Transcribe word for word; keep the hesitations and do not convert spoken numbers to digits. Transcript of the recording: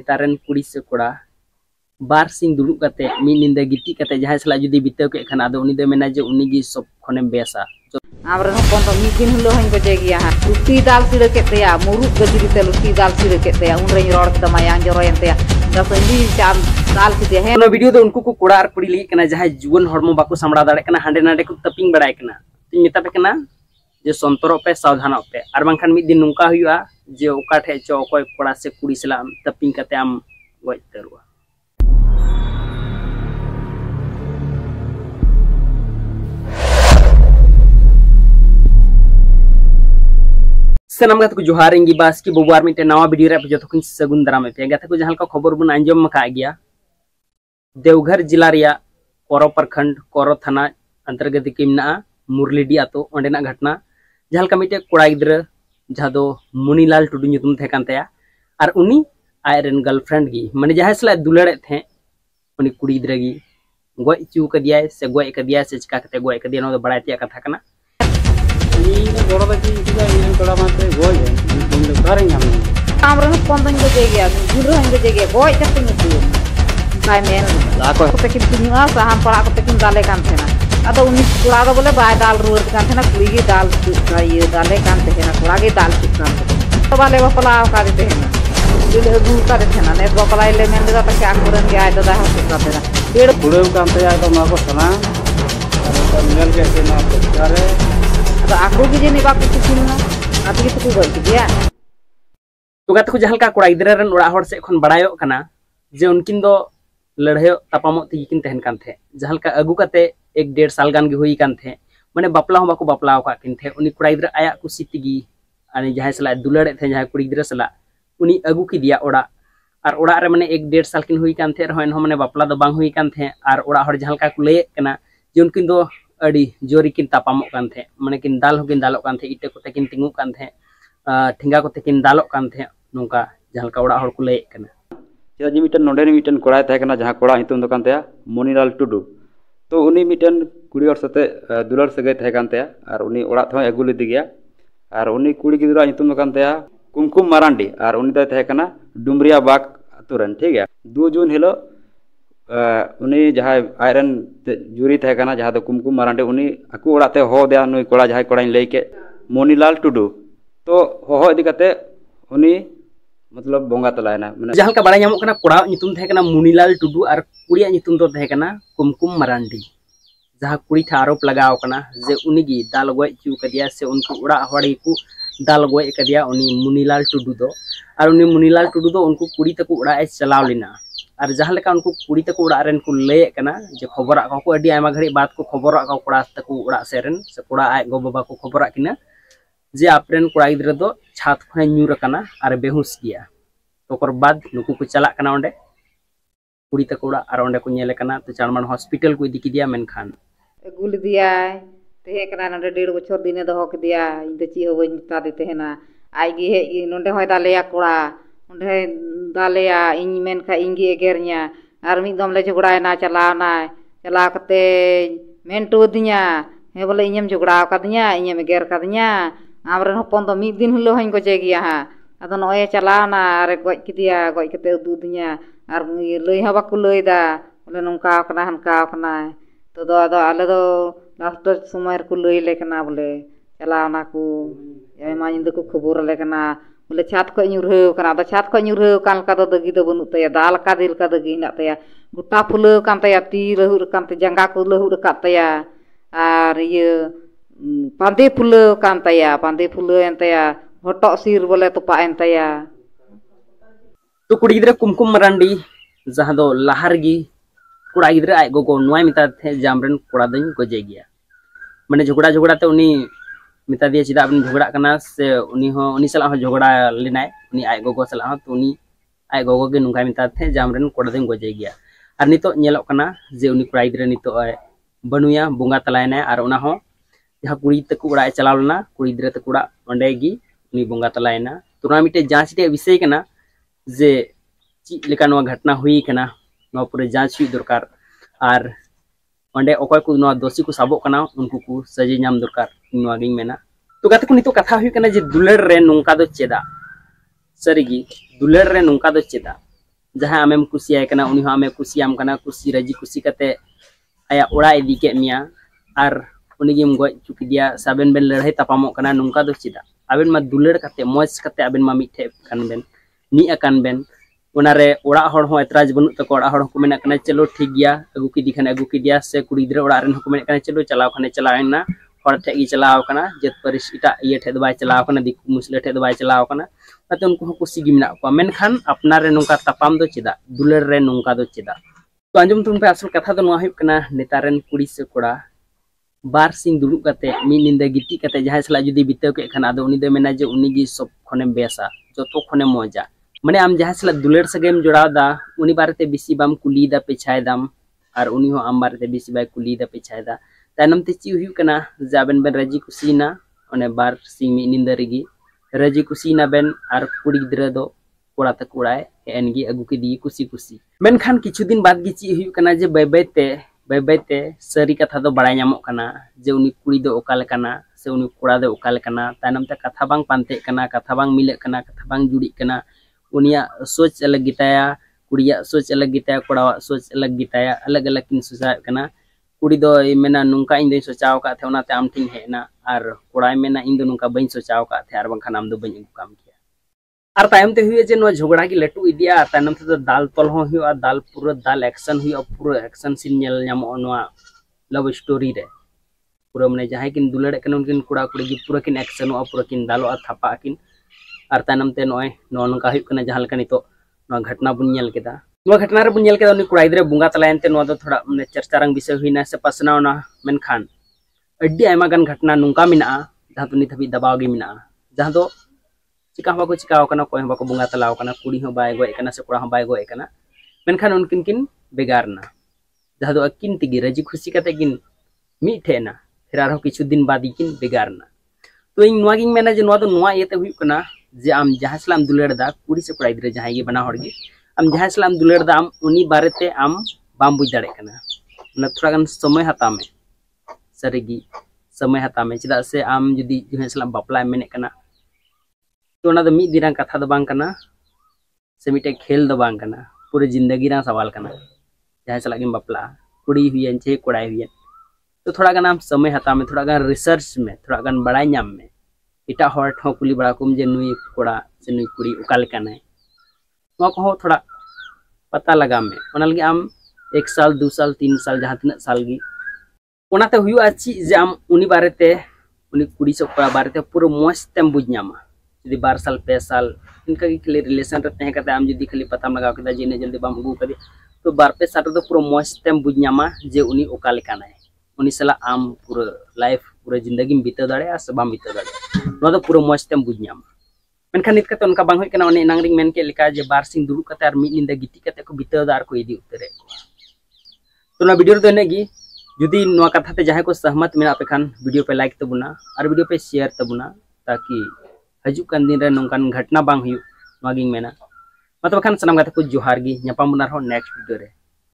तारन कुड़ी से कोड़ा बार सिंह दुड़ुब कते मी निंदा गिटी कते जहां सला जुदी बिताव के खान आदो उनी दे मेना जे उनी गी सब खने बेसा आमरन हपन तो मिद दिन हिलो हन गजे गिया लुटी दाल सिरे केतेया मुरुक गजरी ते लुटी दाल सिरे केतेया उन रेन रोड के मायांग जरोयनतेया दसंदी चाम दाल के है नो वीडियो दो उनको को कोड़ा और कुड़ी ली कना जहां जुवन हरमो बाको सामड़ा दाड़े कना हांडे नाडे को तपिंग बड़ाय कना तिन मिता पे कना जे संतरो पे सावधान पे और बांखान मिद दिन नुका हुआ जे ओका ठे चो ओकय कोड़ा से कुड़ी सला तपिंग कते आम गoj तरुआ सनम गाते को जोहार इंगी बास की बुबार मिटे नवा वीडियो रे जो थकिन सगुन दाराम पे गाते को जहां का खबर बन अंजम मका गया देवघर जिला रिया कोरो प्रखंड कोरो थाना अंतर्गत किमना मुरलीडी आतो ओंडेना घटना जहां का मिटे कोड़ा गिद्र जहां दो मुनीलाल टुडू nyutum थे कानतेया और उनी आयरन गर्लफ्रेंड गी माने जहां सला दुलड़े थे उनी कुड़ी गिद्र गी गoj चू कदिया से गoj कदिया से चिका कते गoj कदिया नो बड़ाय तिया कथा कना गोड़ा बाकी इतना इन थोड़ा मात्रे गोय है तुम लोग करें हम आमरन पंदन गजे गिया गुरु हन गजे गिया गoj कते नु काय मेन लाको कते किन तिनुआ साहम पड़ा कते किन दाले कान थेना अदो उनी कुड़ा दो बोले बाय दाल रुर कान थेना कुड़ी गी दाल ये दाले कान थेना कुड़ा गी दाल चिकान तो बाले बपला का देते हैं दिल गु का देते ना ने बपला ले मेन दे त क्या करन के आय दादा हम का देना पेड़ बुड़े कान ते आय तो ना को सना और मिल के से ना करे तो आको की जेनी बाको किसिना आती तो को गई गया तो गात को जहां का कोड़ा गिद्र रन उड़ा हर से खन बड़ायो कना जे उनकिन दो लड़ायो तापामो ती किन तहन कान थे जहां का अगु कते एक डेढ़ साल गान गे हुई कान थे माने बापला हो बाको बापला का किन थे उनी कोड़ा गिद्र आया कुसी तिगी आने जहां सला दुलड़े थे जहां कुड़ी गिद्र सला उनी अगु की दिया ओड़ा और ओड़ा रे माने एक डेढ़ साल किन हुई कान थे रहन हो माने बापला दो बांग हुई कान थे और ओड़ा हर जहां का को ले कना जे उनकिन दो अड़ी जोरी किन तापामो कान थे माने किन दाल हो किन दालो कान थे इटे कोते किन तिंगु कान थे ठिंगा कोते किन दालो कान थे नोंका जहां का ओड़ा हर को ले कना जे जी मिटन नोडे नि मिटन कोड़ा थे कना जहां कोड़ा हितुम दो कान ते मोनीलाल टुडू तो उनी मिटन कुड़ी और सते दुलर सगे थे कान ते और उनी ओड़ा थे अगु लेदि गया और उनी कुड़ी गिदरा हितुम दो कान ते कुमकुम मारांडी और उनी दे थे कना डुमरिया बाग अतुरन ठीक है दो जून हिलो उनी जहां आयरन जुरी थे कना जहां दो कुमकुम मारांडी उनी अकु ओड़ा ते हो दे नुई कोड़ा जहां कोड़ा लई के मोनीलाल टुडू तो हो इदि कते उनी मतलब बोंगा तलायना माने जहां का बड़ा नामो कना कोड़ा nyutum थे कना मुनीलाल टुडू और कुड़िया nyutum दो थे कना कुमकुम मारांडी जहां कुड़ी था आरोप लगाव कना जे उनी गी दाल गoj चू कदिया से उनको उड़ा हड़ी को दाल गoj कदिया उनी मुनीलाल टुडू दो और उनी मुनीलाल टुडू दो उनको कुड़ी तक उड़ा ए चलाव लेना और जहां लेका उनको कुड़ी तक उड़ा रेन को ले कना जे खबरा को अडी आयमा घड़ी बात को खबरा को कोड़ा तक उड़ा सेरन से कोड़ा आय गो बाबा को खबरा किना जे आपरेन कोड़ा गिद्र दो छात खने न्यूर कना और बेहुस गया तो ओकर बाद नुकु को चला कना ओंडे कुड़ी तक उड़ा और ओंडे को नेले कना तो चारमान हॉस्पिटल को इदी किदिया मेनखान गुल दिया ते कना नडे डेढ़ बछर दिने दो हक दिया इन ते ची हो बई मिता देते है ना आई गे हे नोंडे होय दालेया कोड़ा ओंडे दालेया इन मेन खा इंगी एगेरनिया और मी दम ले झगड़ा ना चलाना चला कते मेन टो दिया हे बोले इनम झगड़ा कदिया इनम एगेर कदिया आमरन हपन तो मिद दिन हिलो हन गजे गिया अदो नय चलाना अरे गoj किदिया गoj कते उदु दिया और लई ह बाकु लईदा बोले नोंका कना हनका कना तो दो अदो आले दो लास्ट समय को लई ले कना बोले चलाना को एमा इंद को खबर ले कना बोले छात को न्यूरह कना तो छात को न्यूरह कान का दो दगी दो बनु तया दाल का दिल का दगी ना तया गुटा फुले कान तया ती लहुर कान ते जंगा को लहुर का तया और ये पांदे फुले कान तया पांदे फुले एंतया हटो सिर बोले तो पाएन तया तो कुड़ी गिद्र कुमकुम मारांडी जहां दो लहारगी कोड़ा गिद्र आय गोगो नोय मिता थे जामरन कोड़ा दኝ गजे गया माने झगड़ा झगड़ा ते उनी मिता दिया चिदा बन झगड़ा कना से उनी हो उनी सला हो झगड़ा लेनाय उनी आय गोगो सला हो तो उनी आय गोगो के नुंगा मिता थे जामरन कोड़ा दኝ गजे गया और नितो नेलो कना जे उनी कोड़ा गिद्र नितो बनुया बोंगा तलायना और उना हो जहां कुड़ी तक उड़ा चलाव लेना कुड़ी गिद्र तक उड़ा ओंडे गी उनी बोंगा तलायना तो ना मिटे जांच रे विषय कना जे ची लेका नो घटना हुई कना नो पूरे जांच हुई दरकार और ओंडे ओकय को नो दोषी को साबो कना उनको को सजे नाम दरकार नो गिंग मेना तो गाते को नितो कथा हुई कना जे दुलर रे नोंका दो चेदा सरीगी दुलर रे नोंका दो चेदा जहाँ आमेम कुसियाय कना उनी आमे कुसियाम कना कुसी राजी कुसी कते आया ओड़ा इदी के मिया आर उनीगिम गoj चुकिदिया साबेन बेन लड़ाई तापामोक कना नुंका दो चिदा आबेन मा दुलड़ कते मौज कते आबेन मा मिठे कान बेन मी अकान बेन उनारे ओड़ा हड़ हो एतराज बनु तको ओड़ा हड़ को मेना कना चलो ठीक गया अगु की दिखन अगु की दिया से कुड़ी गिदरा ओड़ा रेन को मेना कना चलो चलाव खने चलावेना हड़ ठे गी चलाव कना जत परिस इटा ये ठे दबाय चलाव कना दिकु मुसले ठे दबाय चलाव कना अते उनको हो कुसी गी मेना को मेनखान अपना रे नुंका तापाम दो चिदा दुलड़ रे नुंका दो चिदा तो अंजुम तुम पे असल कथा दो नोआ हुई कना नेतारेन कुड़ी से कोड़ा बार सिंग दुलु कते मी निंदा गिटी कते जहां सला जुदी बितेव के खाना दो उनी दे मेना जे उनी गी सब खने बेसा जतो खने मजा माने आम जहां सला दुलड़ सगेम जोड़ाव दा उनी बारते बिसी बाम कुली दा पेछाय दाम और उनी हो आम बारते बिसी बाय कुली दा पेछाय दा तायनम ते ची हुई कना जाबेन बेन राजी कुसीना ओने बार सिंग मी निंदा रिगी राजी कुसीना बेन और कुड़ी गिदरा दो कोड़ा तक उड़ाय एनगी अगु के दी कुसी कुसी मेनखान किछु दिन बाद गी ची हुई कना जे बाय बाय ते बाय बाय ते सरी कथा दो बड़ाय ᱧᱟᱢᱚᱜ कना जे उनी कुड़ी दो ओकाल कना से उनी कोड़ा दो ओकाल कना तायनम ते कथा बांग पानते कना कथा बांग मिले कना कथा बांग जुड़ी कना उनिया सोच अलग गिताया कुड़िया सोच अलग गिताया कोड़ा सोच अलग गिताया अलग अलग किन सोचा कना कुड़ी दो मेना नुंका इन दे सोचाव का थे ओनाते आम ठिन हेना और कोड़ा मेना इन दो नुंका बइन सोचाव का थे आर बंखान आम दो बइन अगु काम किया और तायम ते हुए जे नो झगड़ा की लटू इदिया तायनम ते दाल तोल हो हुआ दाल पूरा दाल एक्शन हुआ पूरा एक्शन सीन नेल ᱧᱟᱢᱚᱜ नोआ लव स्टोरी रे पूरा मने जहां किन दुलड़ कन उनकिन कुड़ा कुड़ी की पूरा किन एक्शन हुआ पूरा किन दालो थापा किन और तायनम ते नोय नो नका हुई कना जहां लका नितो नो घटना बुन नेल केदा नो घटना रे बुन नेल केदा उनी कुड़ा इदरे बुंगा तलायन ते नो दो थोड़ा मने चर्चारंग विषय हुईना से पसनावना मेनखान अड्डी आयमा गान घटना नुंका मिना जहां तो नित हबी दबाव गे मिना जहां दो चिका बाको चिकाव कना कोय बाको बुंगा तलाव कना कुड़ी हो बाय गोय कना से कोड़ा हो बाय गोय कना मेनखान उनकिन किन बेगारना जहां दो अकिन तिगी राजी खुशी कते किन मी ठेना फिर आरो किछु दिन बाद किन बेगारना तो इन नोआ गिन मेना जे नोआ दो नोआ येते हुई कना जे आम जहां सलाम दुलड़ दा कुड़ी से कोड़ा इदरे जहां ये बना हड़गी आम जहां सलाम दुलड़ दा आम उनी बारेते आम बाम बुझ दाड़े कना ना थोड़ा गन समय हता में सरीगी समय हता में चिदा से आम जुदी जहां सलाम बापला मेने कना तो ना दो मी दिना कथा दो बांग कना से मिटे खेल दो बांग कना पूरे जिंदगी रा सवाल कना जहां सला गिम बापला कुड़ी हुई चे कोड़ा हुई तो थोड़ा गन आम समय हता में थोड़ा गन रिसर्च में थोड़ा गन बड़ाई नाम में इटा हर ठो कुली बड़ा कुम जे नुई कोड़ा से नुई कुड़ी उकाल कना नो को थोड़ा पता लगा में ओना लगी आम एक साल दो साल तीन साल जहां तिना साल गी ओनाते हुआ ची जे आम उनी बारेते उनी कुड़ी से कोड़ा बारेते पूरा मस्त तेम बुझ ᱧᱟᱢᱟ जदी बार साल पे साल इनका की खाली रिलेशन रे तहे कते आम जदी खाली पता लगा केदा जे ने जल्दी बाम अगु कदी तो बार पे साल रे पूरा मस्त तेम बुझ ᱧᱟᱢᱟ जे उनी ओकाल कना उनी सला आम पूरा लाइफ पूरा जिंदगी में बीते दाड़े से बाम बीते दाड़े नो दो पूरा मस्त तेम बुझ ᱧᱟᱢᱟ मेनखान नित कते उनका बांग होय कना ओने नांगरिंग मेन के लिका जे बार सिंग दुरु कते आर मी निंदा गिटी कते को बीते दार को इदी उतरे तो ना वीडियो दो नेगी जुदी नो कथा ते जहां को सहमत मेना पे खान वीडियो पे लाइक तबुना और वीडियो पे शेयर तबुना ताकि हजू कान दिन रे नोंकान घटना बांग हुई नोगिंग मेना मतलब खान सनाम गाते को जोहार गी ᱧᱟᱯᱟᱢ ᱵᱚᱱᱟ ᱨᱮᱦᱚᱸ नेक्स्ट वीडियो रे।